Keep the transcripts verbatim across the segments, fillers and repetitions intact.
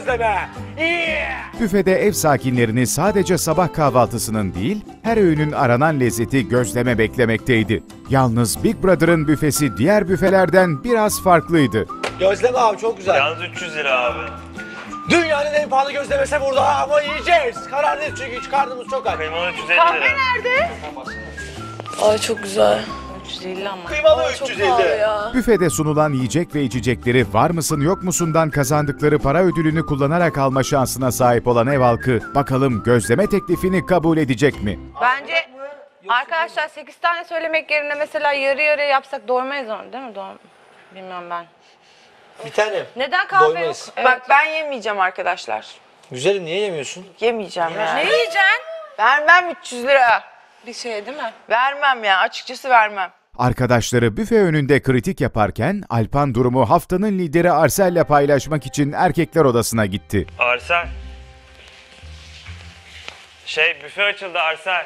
gözleme. Yeah! Büfede ev sakinlerini sadece sabah kahvaltısının değil, her öğünün aranan lezzeti gözleme beklemekteydi. Yalnız Big Brother'ın büfesi diğer büfelerden biraz farklıydı. Gözleme abi çok güzel. Yalnız üç yüz lira abi. Dünyanın en pahalı gözlemesi burada ama yiyeceğiz. Kararlıyız çünkü hiç karnımız çok aç. Kıymalı üç yüz elli Kahve lira. nerede? Ay çok güzel. üç yüz elli ama. Kıymalı Ay üç çok yüz pahalı elli. ya. Büfede sunulan yiyecek ve içecekleri var mısın yok musundan kazandıkları para ödülünü kullanarak alma şansına sahip olan ev halkı bakalım gözleme teklifini kabul edecek mi? Bence arkadaşlar sekiz tane söylemek yerine mesela yarı yarıya yapsak doymayız onu değil mi? Doğru. Bilmiyorum ben. Bir tane. Neden kahve Doymayız. yok? Evet. Bak ben yemeyeceğim arkadaşlar. Güzelim niye yemiyorsun? Yemeyeceğim ya. Ne yiyeceksin? Vermem üç yüz lira. Bir şey değil mi? Vermem ya, açıkçası vermem. Arkadaşları büfe önünde kritik yaparken Alpan durumu haftanın lideri Arsel'le paylaşmak için erkekler odasına gitti. Arsel. Şey büfe açıldı Arsel.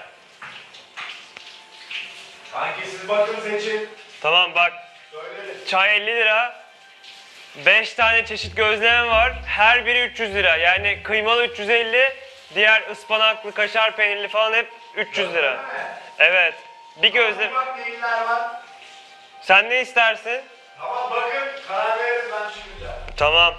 Hangisini bakın seçin. Tamam bak. Çay elli lira. beş tane çeşit gözleme var. Her biri üç yüz lira. Yani kıymalı üç yüz elli, diğer ıspanaklı, kaşar peynirli falan hep üç yüz lira. Evet. Bir gözleme. Bak neyler var. Sen ne istersin? Tamam bakın karar veririz ben şimdi. Tamam.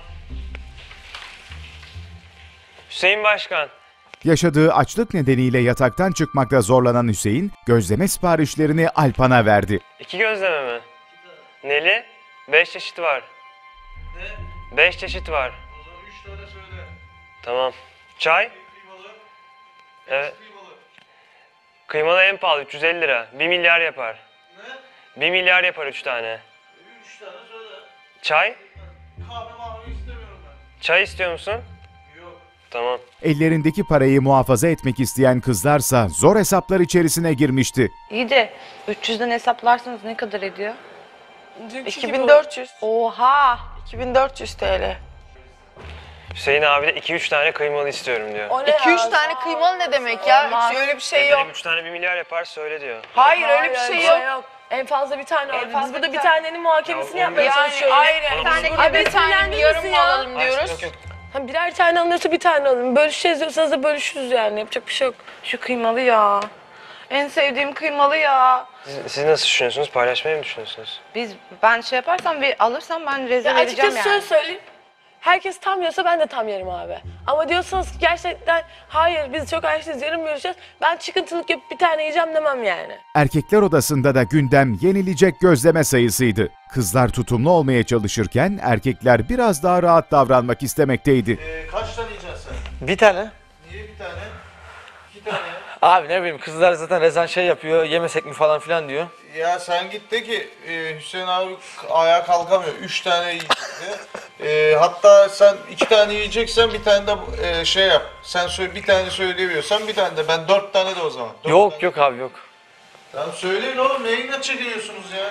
Hüseyin Başkan. Yaşadığı açlık nedeniyle yataktan çıkmakta zorlanan Hüseyin, gözleme siparişlerini Alpan'a verdi. İki gözleme mi? Neli? Beş çeşit var. Ne? Beş çeşit var. O zaman üç tane söyle. Tamam. Çay? Kıymalı. Evet. Kıymalı. Kıymalı en pahalı üç yüz elli lira. bir milyar yapar. Ne? bir milyar yapar üç tane. Üç tane söyle. Çay? Kahve mahve istemiyorum ben. Çay istiyor musun? Yok. Tamam. Ellerindeki parayı muhafaza etmek isteyen kızlarsa zor hesaplar içerisine girmişti. İyi de üç yüzden hesaplarsanız ne kadar ediyor? iki bin dört yüz. Oha! iki bin dört yüz T L. Hüseyin abi de iki üç tane kıymalı istiyorum diyor. O ne iki üç tane kıymalı ne demek ya? Olmaz. Hiç öyle bir şey Benim yok. üç tane bir milyar yapar söyle diyor. Hayır öyle bir şey yok. En fazla bir tane En aldık. fazla Biz burada bir bir tane. tanenin muhakemesini Ya, yapmaya olmuyor. Yani çalışıyoruz. ayrı. Tamam, Bir tane, tamam. bir tane bir yarım mı alalım Hayır, diyoruz. yok, yok. Ha, birer tane alınırsa bir tane alın. Bölüşeceğiz diyorsanız da bölüşürüz yani. Yapacak bir şey yok. Şu kıymalı ya. En sevdiğim kıymalı ya. Siz, siz nasıl düşünüyorsunuz? Paylaşmayı mı düşünüyorsunuz? Biz ben şey yaparsam bir alırsam ben rezil Ya edeceğim açıkçası yani. söz söyleyeyim. Herkes tam yiyorsa ben de tam yerim abi. Ama diyorsanız ki gerçekten hayır biz çok açız yarım bölüşeceğiz. Ben çıkıntılık yapıp bir tane yiyeceğim demem yani. Erkekler odasında da gündem yenilecek gözleme sayısıydı. Kızlar tutumlu olmaya çalışırken erkekler biraz daha rahat davranmak istemekteydi. Ee, kaç tane yiyeceksin sen? Bir tane. Niye bir tane? İki tane. Abi ne bileyim kızlar zaten rezan şey yapıyor yemesek mi falan filan diyor. Ya sen git de ki e, Hüseyin abi ayağa kalkamıyor. Üç tane yiyecek de. E, hatta sen iki tane yiyeceksen bir tane de e, şey yap. Sen söyle, bir tane söyleyebiliyorsan bir tane de. Ben dört tane de o zaman. Dört Yok tane. yok abi yok. Tamam söyleyin oğlum neyine çekiliyorsunuz ya?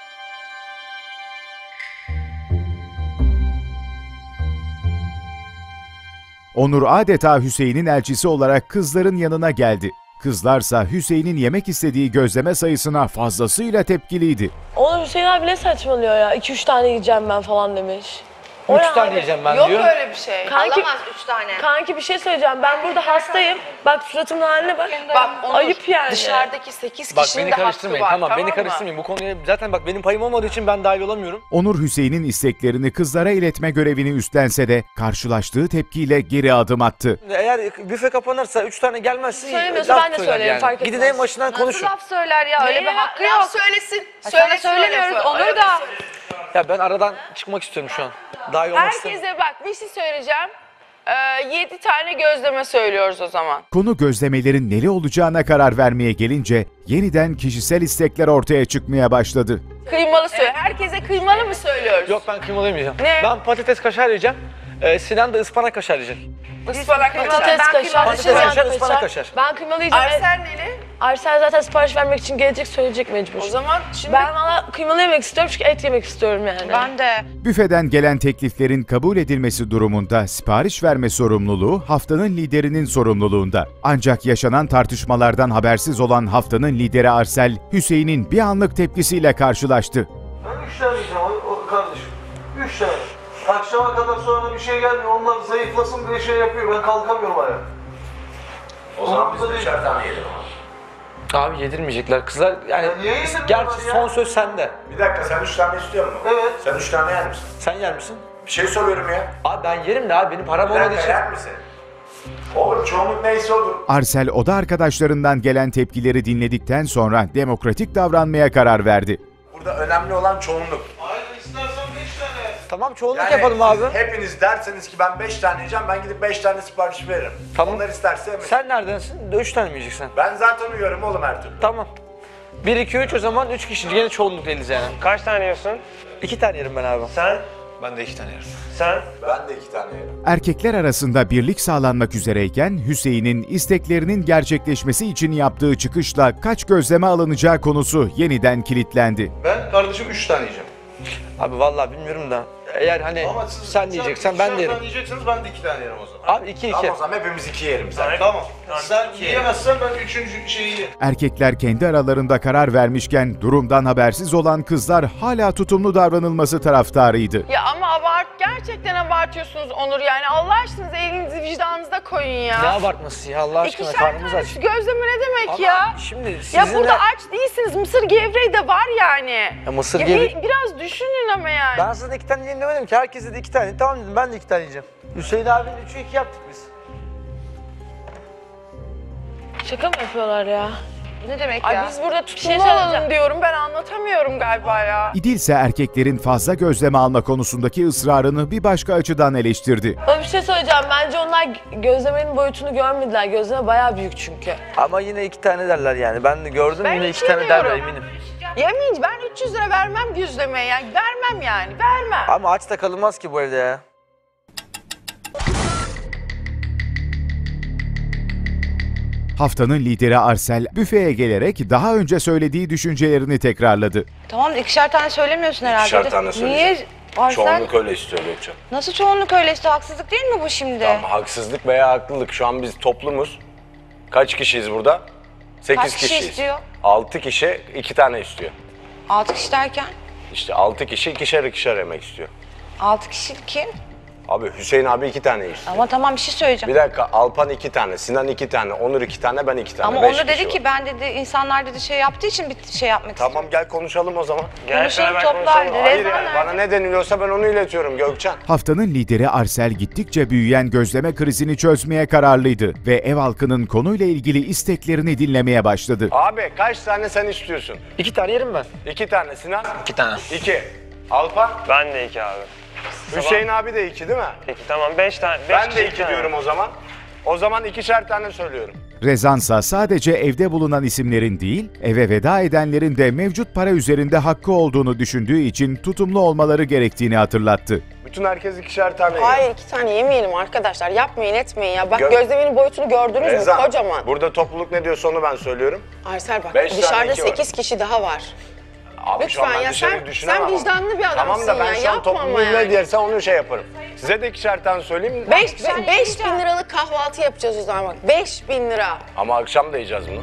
Onur adeta Hüseyin'in elçisi olarak kızların yanına geldi. Kızlarsa Hüseyin'in yemek istediği gözleme sayısına fazlasıyla tepkiliydi. Onu Hüseyin abi ne saçmalıyor ya? iki üç tane yiyeceğim ben falan demiş. O Üç ne tane abi? yiyeceğim ben Yok diyor. öyle bir şey. Kanki, Alamaz üç tane. kanki bir şey söyleyeceğim. Ben burada hastayım. Bak suratımın haline bak. Bak Onur, Ayıp yani. dışarıdaki sekiz Bak kişinin beni de hakkı karıştırmayın var. tamam, beni mı? karıştırmayın bu konuya zaten bak benim payım olmadığı için ben dahil olamıyorum. Onur Hüseyin'in isteklerini kızlara iletme görevini üstlense de karşılaştığı tepkiyle geri adım attı. Eğer büfe kapanırsa üç tane gelmezse Söylemiyorsa laf ben de söyler söylerim, yani. fark Gidin etmez. en başından Nasıl konuşun. laf söyler ya? Öyle bir Neyle hakkı laf yok. söylesin. Ha, Söyle sana söylemiyoruz. söyle. Onur da. Ya ben aradan çıkmak istiyorum şu an. Dahil olmak istemiyorum. Herkese bak bir şey söyleyeceğim. Ee, yedi tane gözleme söylüyoruz o zaman. Konu gözlemelerin neli olacağına karar vermeye gelince yeniden kişisel istekler ortaya çıkmaya başladı. Kıymalı söyle. Herkese kıymalı mı söylüyoruz? Yok ben kıymalı yemeyeceğim. Ne? Ben patates kaşar yiyeceğim. Ee, Sinan da ıspanak kaşar yiyecek. Ispanak Kıymalı- kaşar. Patates Ben kaşar, kıymalı Patates Hüseyin kaşar, kaşar. ıspanak kaşar. Ben kıymalı yiyeceğim. Arsel neli? Arsel zaten sipariş vermek için gelecek, söyleyecek mecbur. O zaman şimdi Ben valla kıymalı yemek istiyorum çünkü et yemek istiyorum yani. Ben de. Büfeden gelen tekliflerin kabul edilmesi durumunda sipariş verme sorumluluğu haftanın liderinin sorumluluğunda. Ancak yaşanan tartışmalardan habersiz olan haftanın lideri Arsel, Hüseyin'in bir anlık tepkisiyle karşılaştı. Ben üç tane yiyeceğim o, o kardeşim. Üç tane. Akşama kadar sonra bir şey gelmiyor. Onlar zayıflasın diye şey yapıyor. Ben kalkamıyorum ayağa. O zaman biz Umurumda üçer değil. tane yiyelim ama. Abi yedirmeyecekler. Kızlar yani Ya niye yedirmiyorlar gerçi ya? son söz sende. Bir dakika sen üç tane istiyor musun? Evet. Sen üç tane yer misin? Sen yer misin? Bir şey soruyorum ya. Abi ben yerim de abi benim param Bir olmadığı dakika için. yer misin? Olur çoğunluk neyse olur. Arsel oda arkadaşlarından gelen tepkileri dinledikten sonra demokratik davranmaya karar verdi. Burada önemli olan çoğunluk. Hayır istersen beş tane. Tamam çoğunluk Yani yapalım abi. siz hepiniz derseniz ki ben beş tane yiyeceğim, ben gidip beş tane sipariş veririm. Tamam. Onlar isterse yemesin. Sen neredensin? Üç tane mi yiyeceksin? Ben zaten uyuyorum oğlum her türlü. Tamam. bir, iki, üç o zaman üç kişi. Gene çoğunluk değiliz yani. Kaç tane yiyorsun? İki tane yerim ben abi. Sen? Ben de iki tane yerim. Sen? Ben de iki tane yerim. Erkekler arasında birlik sağlanmak üzereyken Hüseyin'in isteklerinin gerçekleşmesi için yaptığı çıkışla kaç gözleme alınacağı konusu yeniden kilitlendi. Ben kardeşim üç tane yiyeceğim. Abi vallahi bilmiyorum da. Eğer hani Ama siz sen diyeceksen ben de yerim. Sen yiyeceksiniz ben de iki tane yerim o zaman. Abi iki iki. Tamam o zaman hepimiz iki yerim sen. Tamam. Tamam, Sen iki. yiyemezsen ben üçüncü şeyi yerim. Erkekler kendi aralarında karar vermişken durumdan habersiz olan kızlar hala tutumlu davranılması taraftarıydı. Ya ama abart, gerçekten abartıyorsunuz Onur yani. Allah aşkınıza elinizi vicdanınıza koyun ya. Ne abartması ya Allah aşkına İkişer karnımız aç. tanesi gözleme ne demek Ama ya? şimdi sizinle... Ya burada aç değilsiniz. Mısır gevreği de var yani. Ya mısır Ya gevreği- bir- biraz düşünün ama yani. Ben size de iki tane yiyin demedim ki. Herkese de iki tane. Tamam dedim ben de iki tane yiyeceğim. Hüseyin abinin üçü iki yaptık biz. Şaka mı yapıyorlar ya? Ne demek Ay ya? biz burada şey tutumlu söyleyeceğim. olalım diyorum. Ben anlatamıyorum galiba ya. İdil ise erkeklerin fazla gözleme alma konusundaki ısrarını bir başka açıdan eleştirdi. Ama bir şey söyleyeceğim. Bence onlar gözlemenin boyutunu görmediler. Gözleme bayağı büyük çünkü. Ama yine iki tane derler yani. Ben de gördüm Ben yine hiç iki tane derler yemiyorum. eminim. Yemeyiz. Ben üç yüz lira vermem gözlemeye yani. Vermem yani. Vermem. Ama aç da kalınmaz ki bu evde ya. Haftanın lideri Arsel büfeye gelerek daha önce söylediği düşüncelerini tekrarladı. Tamam da ikişer tane söylemiyorsun herhalde. İkişer tane Niye? söyleyeceğim. Arsel, Çoğunluk öyle istiyor Gökçe. nasıl çoğunluk öyle işte? Haksızlık değil mi bu şimdi? Tamam, haksızlık veya haklılık. Şu an biz toplumuz. Kaç kişiyiz burada? sekiz Kaç kişi kişiyiz. istiyor? altı kişi iki tane istiyor. Altı kişi derken? İşte altı kişi ikişer ikişer yemek istiyor. Altı kişi kim? Abi Hüseyin abi iki tane istiyor. Ama tamam bir şey söyleyeceğim. Bir dakika Alpan iki tane, Sinan iki tane, Onur iki tane, ben iki tane. Ama Beş Onur dedi kişi ki var. ben dedi insanlar dedi şey yaptığı için bir şey yapmak Tamam istiyorum. gel konuşalım o zaman. Gel Konuşalım, beraber toplar. konuşalım. Hayır Rezan yani nerede? bana ne deniliyorsa ben onu iletiyorum Gökçen. Haftanın lideri Arsel gittikçe büyüyen gözleme krizini çözmeye kararlıydı ve ev halkının konuyla ilgili isteklerini dinlemeye başladı. Abi kaç tane sen istiyorsun? İki tane yerim ben. İki tane Sinan. İki tane. İki. Alpan. Ben de iki abi. Hüseyin abi de iki değil mi? Peki tamam beş tane. Beş Ben de kişi iki tane. diyorum o zaman. O zaman ikişer tane söylüyorum. Rezansa sadece evde bulunan isimlerin değil, eve veda edenlerin de mevcut para üzerinde hakkı olduğunu düşündüğü için tutumlu olmaları gerektiğini hatırlattı. Bütün herkes ikişer tane yiyor. Hayır iki tane yemeyelim arkadaşlar. Yapmayın etmeyin ya. Bak Gö- gözlemenin boyutunu gördünüz mü? Rezan, Kocaman. burada topluluk ne diyorsa onu ben söylüyorum. Arsel bak Beş tane dışarıda iki var. sekiz kişi daha var. Abi şu an Lütfen ben ya, dışarıyı sen- düşünemem sen ama. vicdanlı bir adamsın Tamam da ben ya, şu an yapma ama topluluğum ne yani. derse onu şey yaparım. Size de ikişer tane söyleyeyim mi? Beş, be- beş bin liralık kahvaltı yapacağız o zaman bak. Beş bin lira. Ama akşam da yiyeceğiz bunu.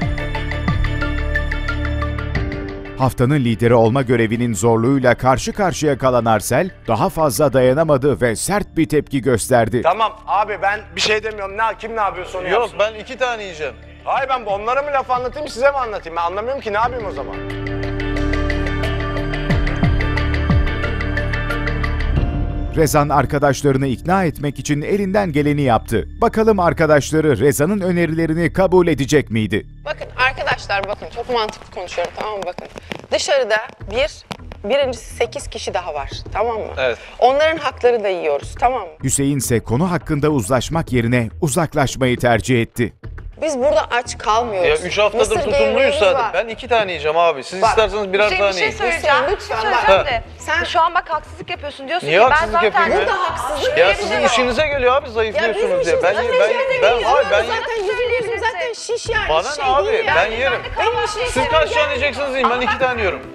Haftanın lideri olma görevinin zorluğuyla karşı karşıya kalan Arsel daha fazla dayanamadı ve sert bir tepki gösterdi. Tamam abi ben bir şey demiyorum. Ne kim ne yapıyorsa onu Yok yapsın. ben iki tane yiyeceğim. Hayır ben onlara mı laf anlatayım size mi anlatayım? Ben anlamıyorum ki ne yapayım o zaman? Rezan arkadaşlarını ikna etmek için elinden geleni yaptı. Bakalım arkadaşları Rezan'ın önerilerini kabul edecek miydi? Bakın arkadaşlar bakın çok mantıklı konuşuyorum tamam mı bakın. Dışarıda bir, birincisi sekiz kişi daha var tamam mı? Evet. Onların hakları da yiyoruz tamam mı? Hüseyin ise konu hakkında uzlaşmak yerine uzaklaşmayı tercih etti. Biz burada aç kalmıyoruz. Ya üç haftadır Mısır tutumluyuz gevreğimiz zaten. var. Ben iki tane yiyeceğim abi. Siz Bak, isterseniz birer Hüseyin bir tane şey yiyin. söyleyeceğim. Hüseyin, Bir şey lütfen bak. söyleyeceğim Ha. de. Sen- Şu an bak haksızlık yapıyorsun. Diyorsun Niye ki ben haksızlık zaten... yapayım ya? Burada haksızlık Ya diye bir sizin şey var. işinize geliyor abi Ya bizim zayıflıyorsunuz diye. işimize Ben zaten ben işimize ben geliyor. abi ben Zaten yüzüm yüzüm zaten şiş yani. Bana şey ne abi? değil Ben yani. yerim. Benim işim Siz kaç tane yiyeceksiniz yiyin. Ben iki tane yiyorum.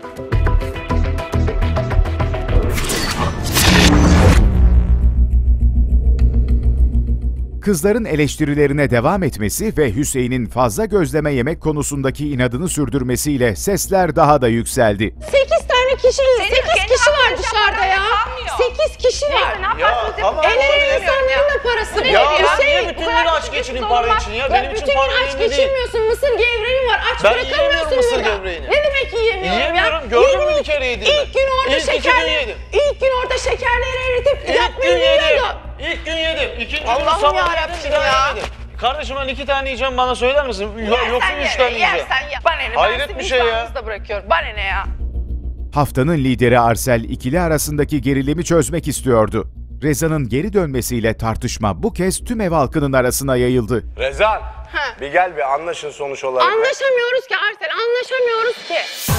Kızların eleştirilerine devam etmesi ve Hüseyin'in fazla gözleme yemek konusundaki inadını sürdürmesiyle sesler daha da yükseldi. Sekiz tane tane kişi, Senin sekiz kendi kişi var arkadaşın dışarıda ya. paran kalmıyor. Sekiz kişi var. Neyse, ne yaparsınız tamam. yapın. El ele Olabilir. insanların da parası bu. Ya ben Hüseyin, niye bütün bu gün kadar aç küçük geçineyim sorun para var. için ya? Ya Benim için bütün gün para aç önemli değil. geçirmiyorsun. Mısır gevreğin var. Aç Ben bırakamıyorsun yiyemiyorum mısır burada. gevreğini. Ne demek yiyemiyorum Yiyemiyorum. ya? Gördün mü Yedim bir kere yediğimi? İlk gün orada İlk iki gün şekerleri, yedim. ilk gün orada şekerleri eritip İlk gün yapmayı yedim. biliyordum. İlk gün yedim. İkinci gün Allah'ım sabah yarabbim yedim, bir daha ya. yemedim. Kardeşim ben iki tane yiyeceğim bana söyler misin? Yo- Yoksa üç tane yiyeceğim. Yersen ye. Bana ne? Hayret Ben sizin bir şey ya. vicdanınızda bırakıyorum. Bana ne ya? Haftanın lideri Arsel ikili arasındaki gerilimi çözmek istiyordu. Reza'nın geri dönmesiyle tartışma bu kez tüm ev halkının arasına yayıldı. Rezan, bir gel bir anlaşın sonuç olarak. Anlaşamıyoruz ki Arsel, anlaşamıyoruz ki.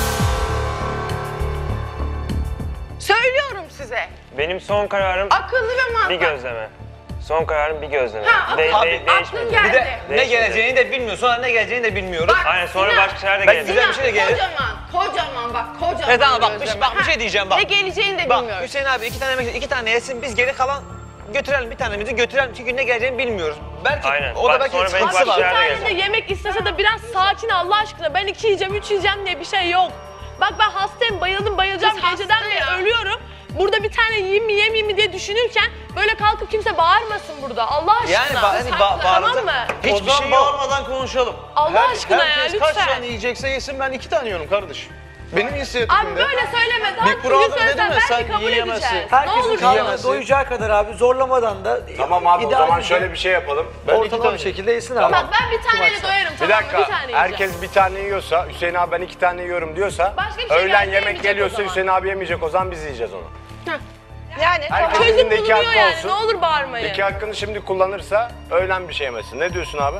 Söylüyorum size. Benim son kararım Akıllı ve bir mantıklı. gözleme. Son kararım bir gözleme. Ha, De- abi, de- aklın değişmeyecek. geldi. Bir de ne Değişmeyecek. geleceğini de bilmiyor. Sonra ne geleceğini de bilmiyoruz. Bak, Aynen, sonra Sinan, başka şeyler de bak, gelecek. güzel bir şey de gelir. Kocaman, kocaman bak, kocaman. Evet ama bak, bir, gözleme. bak bir şey Ha, diyeceğim bak. Ne geleceğini de Bak bilmiyoruz. Hüseyin abi iki tane yemek, iki tane yesin, biz geri kalan götürelim, bir tanemizi götürelim çünkü ne geleceğini bilmiyoruz. Belki Aynen. o da Bak, belki sonra belki sıkıntısı başka var. şeyler de Bir gelecek. tane de yemek istese de biraz sakin Allah aşkına. Ben iki yiyeceğim, üç yiyeceğim diye bir şey yok. Bak ben hastayım, bayıldım, bayılacağım. Kız Geceden hasta beri ya. ölüyorum. Burada bir tane yiyeyim mi yemeyeyim mi diye düşünürken böyle kalkıp kimse bağırmasın burada. Allah aşkına. Yani ba hani ba Tamam bağıracak mı? O hiçbir zaman şey yok. bağırmadan konuşalım. Allah aşkına ya, herkes kaç lütfen. tane yiyecekse yesin, ben iki tane yiyorum kardeş. Benim inisiyatifimde. Abi böyle söyleme. Daha Big düzgün Brother söylesen dedim ya, sen belki kabul yiyemezsin. edeceğiz. Ne Herkesin olur karnı yiyemezsin. doyacağı kadar abi zorlamadan da Tamam abi o ideal zaman bir şöyle bir şey yapalım. Ben iki ortalama tane bir şekilde yesin abi. Bak ben bir taneyle doyarım Bir tamam mı? dakika, Bir tane yiyeceğim. herkes bir tane yiyorsa, Hüseyin abi ben iki tane yiyorum diyorsa, Başka bir şey öğlen geldi, yemek yemeyecek o geliyorsa zaman. Hüseyin abi yemeyecek, o zaman biz yiyeceğiz onu. Yani Herkes Çözüm elinde iki bulunuyor hakkı yani. olsun. Ne olur bağırmayın. İki hakkını şimdi kullanırsa öğlen bir şey yemesin. Ne diyorsun abi?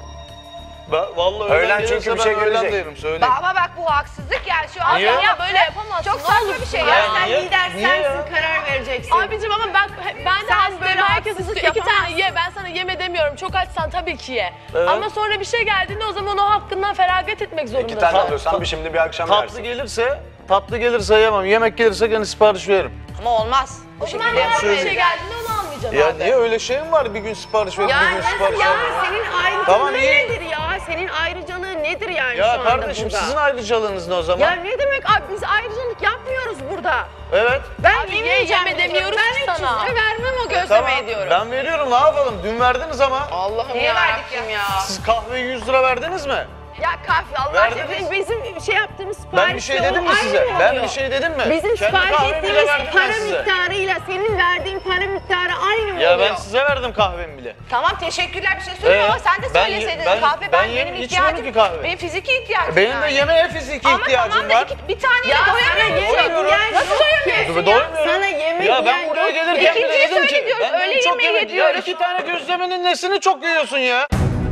Ben, vallahi Öğlen öğlen çünkü gelirse bir şey ben öğlen gelecek. derim, söyleyeyim. ama bak bu haksızlık yani şu an. Abi ya böyle yapamazsın. Çok ne saçma olur. bir şey Ya ya. sen niye? lider Niye sensin, ya? karar vereceksin. Abicim ama ben ben de Sen hani böyle böyle herkes haksızlık istiyor. İki tane yapamazsın. ye. Ben sana yeme demiyorum. Çok açsan tabii ki ye. Evet. Ama sonra bir şey geldiğinde o zaman o hakkından feragat etmek İki zorundasın. tane alıyorsan bir şimdi bir akşam Tatlı yersin. gelirse, tatlı gelirse yemem. Yemek gelirse gene sipariş veririm. Ama olmaz. O zaman her bir söyleyeyim. şey geldiğinde onu almayacaksın Ya abi. niye öyle şey mi var? Bir gün sipariş verip Ya bir gün nasıl sipariş ya? vermem. Senin ayrıcalığın Tamam, iyi. nedir ya? Senin ayrıcalığın nedir yani şu Ya anda kardeşim burada? sizin ayrıcalığınız ne o zaman? Ya ne demek abi biz ayrıcalık yapmıyoruz burada. Evet. Ben Abi ye, yemeyeceğim yeme diyorum. demiyoruz ben ki üç yüz sana. lira vermem o Tamam. gözlemeye diyorum. Ben veriyorum, ne yapalım? Dün verdiniz ama. Allah'ım Niye verdik yarabbim ya? ya. Siz kahve yüz lira verdiniz mi? Ya kahve Allah Verdiniz. aşkına bizim şey yaptığımız siparişle Ben bir şey o dedim mi aynı size? mı Ben oluyor? bir şey dedim mi? Bizim Kendi sipariş kahvemi bile ettiğimiz verdim ben para size. miktarıyla senin verdiğin para miktarı aynı mı Ya oluyor? ben size verdim kahvemi bile. Tamam teşekkürler bir şey söylüyorum Ee, ama sen de ben- söyleseydin ben- kahve ben ben, yem- benim içmiyorum ihtiyacım. ki kahve. Benim fiziki ihtiyacım Benim yani. de yemeğe fiziki Ama ihtiyacım tamam da var. iki, bir tane Ya de sana doyamıyorum. yemek Doymuyorum. yiyen Nasıl yok doyamıyorsun ki. Dur, doymuyorum. Sana yemek Ya ben yiyen buraya yok. gelirken bile İkinciyi dedim ki söylüyoruz, ben öğle dedim çok yemeği yemek ya yediyoruz. iki tane gözlemenin nesini çok yiyorsun ya?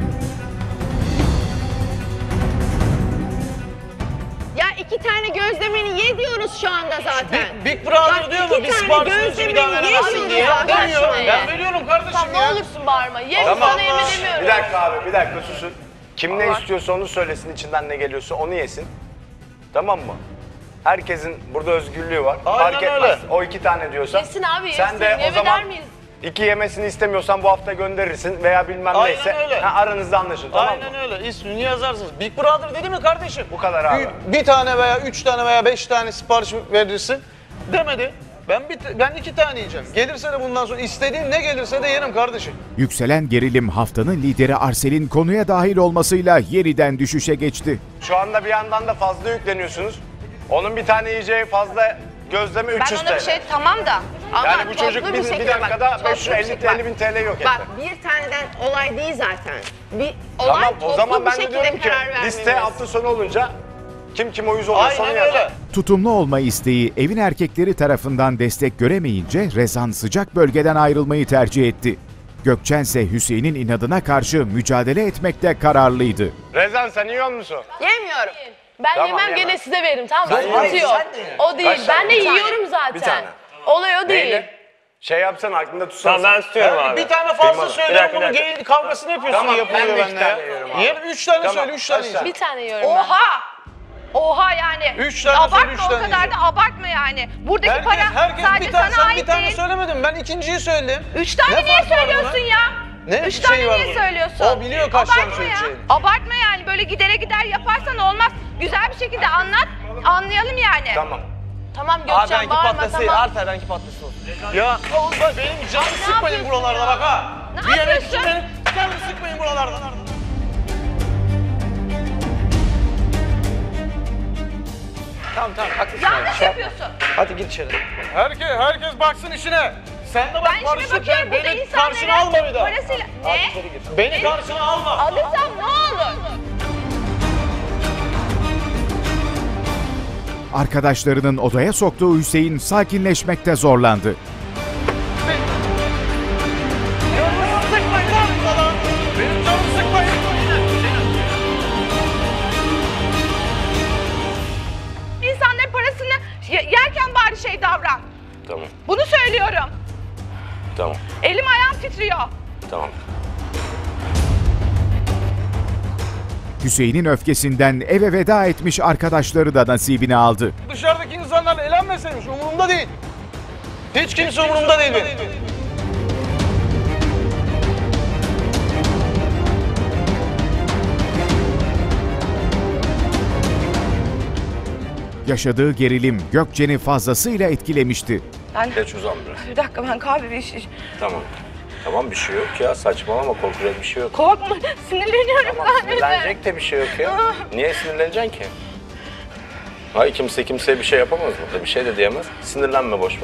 Ya iki tane gözlemeni ye diyoruz şu anda zaten. Big, Big Brother Bak, diyor iki mu bir tane sipariş verince bir daha gözlemeni veremezsin yiyorsun diye. ya. Demiyor. Başla ya. Ben veriyorum kardeşim Tamam ne ya. olursun bağırma. Ye Tamam. sana yeme demiyorum. Bir dakika abi, bir dakika susun. Kim ne istiyorsa onu söylesin, içinden ne geliyorsa onu yesin. Tamam mı? Herkesin burada özgürlüğü var. Aynen Fark etmez. öyle. O iki tane diyorsa. Yesin abi yesin. Sen de o Yeme zaman der miyiz? iki yemesini istemiyorsan bu hafta gönderirsin veya bilmem Aynen neyse. öyle. Ha, aranızda anlaşın, tamam Aynen mı? öyle. İsmini yazarsınız. Big Brother dedi mi kardeşim? Bu kadar abi. Bir, bir tane veya üç tane veya beş tane sipariş verirsin demedi. Ben bir, ben iki tane yiyeceğim. Gelirse de bundan sonra istediğim ne gelirse de yerim kardeşim. Yükselen gerilim haftanın lideri Arsel'in konuya dahil olmasıyla yeniden düşüşe geçti. Şu anda bir yandan da fazla yükleniyorsunuz. Onun bir tane yiyeceği fazla gözleme üç yüz Ben T L. ona bir şey tamam da. Ama Yani bu çocuk toplu bir, bir bir şekilde bak, dakikada toplu bir beş yüz elli şekilde bak. elli bin T L yok etti. Bak bir taneden olay değil zaten. Bir olay Tamam o toplu zaman bir ben de şekilde diyorum ki karar vermemiz. liste hafta sonu olunca kim kim uyuz oluyorsa onu Aynen yazar. öyle. Tutumlu olma isteği evin erkekleri tarafından destek göremeyince Rezan sıcak bölgeden ayrılmayı tercih etti. Gökçen ise Hüseyin'in inadına karşı mücadele etmekte kararlıydı. Rezan sen yiyor musun? Yemiyorum. Ben Tamam, yemem yemem. gene size veririm tamam mı? Sen Sıkıntı ye. yok. Sen de ye. O değil. Kaç tane? Ben de Bir tane. yiyorum zaten. Bir tane. Olay o değil. Neyle? Şey yapsana aklında tutsana. Tamam ben tutuyorum Yani abi. bir tane fazla Kıymalı. söylüyorum Bir dakika, bunun bir dakika. geyik kavgasını yapıyorsun Tamam, yapılıyor ben de iki benimle tane ya. yiyorum abi. Yer üç tane Tamam, söyle, üç tane kaç yiyeceğim. Bir tane yiyorum ben. Oha! Oha yani. Üç tane abartma söyle, üç o tane kadar yiyeceğim. da abartma yani. Buradaki Herkes, para herkes sadece bir tane, sana sen bir ait tane değil. söylemedin. Ben ikinciyi söyledim. Üç tane Ne niye fark var söylüyorsun buna? ya? Ne Üç şey tane var niye bunda? söylüyorsun? O biliyor kaç tane Abartma ya. söyleyeceğini. Abartma yani böyle gidere gider yaparsan olmaz. Güzel bir şekilde anlat, anlayalım yani. Tamam. Tamam Abi Gökçen benki bağırma patlasın, tamam. artar benki patlasın olsun. Ya bak benim canımı sıkmayın yapıyorsun buralarda ya? bak ha. Ne Bir yemek için yapıyorsun? benim canımı sıkmayın buralarda. Tamam tamam haklısın abi. Yanlış Şey yapma. yapıyorsun. Hadi gir içeri. Herkes, herkes baksın işine. Sen de bak Ben şimdi karışık, bakıyorum beni burada karşına alma bir daha. insanların parasıyla... Ne? Beni karşına alma. Alırsam ne olur? Arkadaşlarının odaya soktuğu Hüseyin sakinleşmekte zorlandı. Canımı sıkmayın lan sana. Benim canımı sıkmayın. İnsanların parasını ye- yerken bari şey davran. Tamam, Bunu söylüyorum. tamam, Elim ayağım titriyor. tamam. Hüseyin'in öfkesinden eve veda etmiş arkadaşları da nasibini aldı. Dışarıdaki insanlarla eğlenmeseymiş umurumda değil. Hiç kimse umurumda değil benim. Yaşadığı gerilim Gökçen'i fazlasıyla etkilemişti. Ben... Geç uzan biraz. Bir dakika ben kahve bir iş... Tamam. Tamam bir şey yok ya, saçmalama, korkacak bir şey yok. Korkma, sinirleniyorum Tamam, sadece. sinirlenecek de bir şey yok ya. Niye sinirleneceksin ki? Hayır, kimse kimseye bir şey yapamaz burada, bir şey de diyemez. Sinirlenme, boş ver.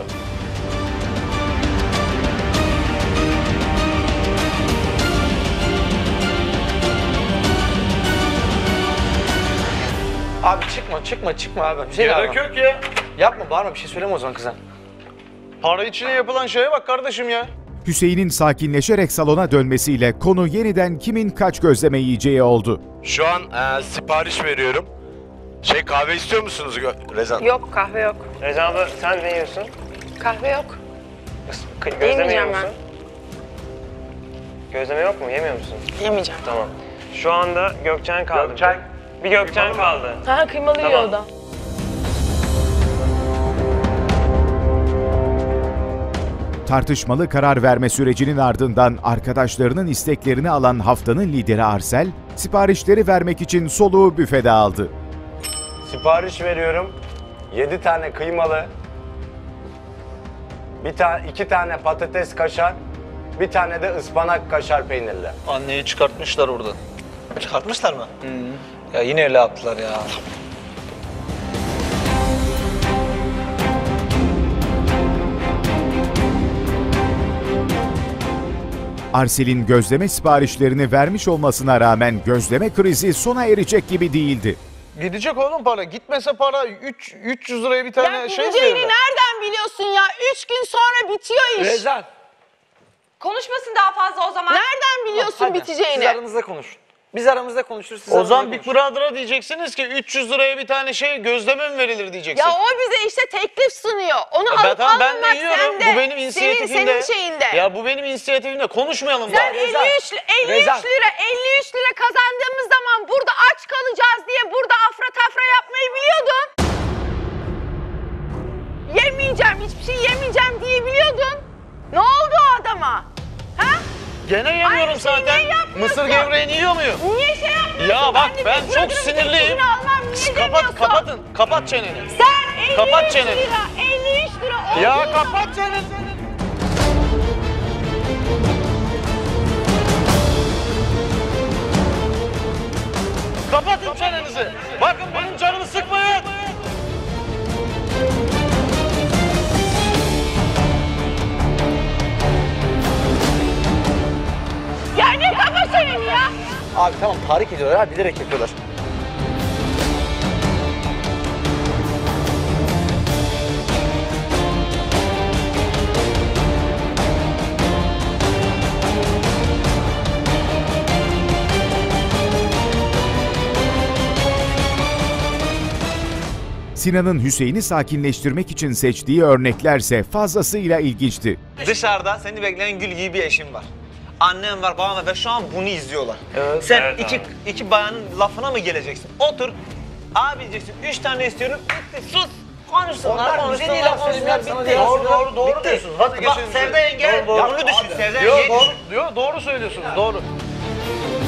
Abi çıkma çıkma çıkma abi. Bir şey Gerek yapma. yok ya. Yapma bağırma bir şey söyleme o zaman kıza. Para içine yapılan şeye bak kardeşim ya. Hüseyin'in sakinleşerek salona dönmesiyle konu yeniden kimin kaç gözleme yiyeceği oldu. Şu an e, sipariş veriyorum. Şey, kahve istiyor musunuz Gö- Rezan? Yok kahve yok. Rezan abla sen ne yiyorsun? Kahve yok. Kı- Gözleme yiyor Yemeyeceğim musun? Gözleme yok mu? Yemiyor musun? Yemeyeceğim. Tamam. Şu anda Gökçen kaldı. Gökçen. Bir Gökçen kaldı. Ha kıymalı yiyor Tamam. o da. Tartışmalı karar verme sürecinin ardından arkadaşlarının isteklerini alan haftanın lideri Arsel, siparişleri vermek için soluğu büfede aldı. Sipariş veriyorum. Yedi tane kıymalı. Bir tane, iki tane patates kaşar. Bir tane de ıspanak kaşar peynirli. Anneyi çıkartmışlar oradan. Çıkartmışlar mı? Ya yine öyle yaptılar ya. Arsel'in gözleme siparişlerini vermiş olmasına rağmen gözleme krizi sona erecek gibi değildi. Gidecek oğlum para. Gitmese para üç üç yüz liraya bir tane Ya şey gideceğini verirler. nereden biliyorsun ya? Üç gün sonra bitiyor iş. Rezan. Konuşmasın daha fazla o zaman. Nereden biliyorsun Hadi, biteceğini? Siz aranızda konuşun. Biz aramızda konuşuruz. Siz O zaman aranızda Big konuşun. Brother'a diyeceksiniz ki üç yüz liraya bir tane şey gözleme mi verilir diyeceksin. Ya o bize işte teklif sunuyor. Onu ben, alıp tamam, ben de almamak yiyorum. sende. Bu benim inisiyatifimde. Senin, senin şeyinde. Ya bu benim inisiyatifimde. Konuşmayalım Sen daha. Rezan, elli üç, elli üç Rezan. lira, elli üç lira kazandığımız zaman burada aç kalacağız diye burada afra tafra yapmayı biliyordun. Yemeyeceğim, hiçbir şey yemeyeceğim diye biliyordun. Ne oldu o adama? Ha? Gene yemiyorum Aynı şeyi zaten. niye yapmıyorsun? Mısır gevreğini yiyor muyum? Niye şey yapmıyorsun? Ya bak de ben Big çok Brother'ın sinirliyim. teklifini almam, niye Kapat, demiyorsun? kapatın. Kapat çeneni. Sen elli Kapat üç çeneni. lira, elli üç lira olduğu Ya zaman- kapat çeneni. Kapatın çenenizi. Bakın benim canımı sıkmayın. Ya ne kafa çeneni ya? Abi tamam tahrik ediyorlar ha bilerek yapıyorlar. Sinan'ın Hüseyin'i sakinleştirmek için seçtiği örneklerse fazlasıyla ilginçti. Dışarıda seni bekleyen gül gibi bir eşim var. Annem var, babam var ve şu an bunu izliyorlar. Sen Evet iki, abi. iki bayanın lafına mı geleceksin? Otur, abi diyeceksin, üç tane istiyorum, bitti, sus. Konuşsunlar, Onlar konuşsunlar, bize değil, laf konuşsunlar, söylemiyor, sana bitti. değil. Doğru, doğru, doğru Bitti. diyorsunuz. Hadi Bak geçelim Sevda şöyle. yenge, Doğru, doğru. onu düşün, Sevda Yo, yenge doğru, düşün. diyor, doğru söylüyorsunuz, doğru.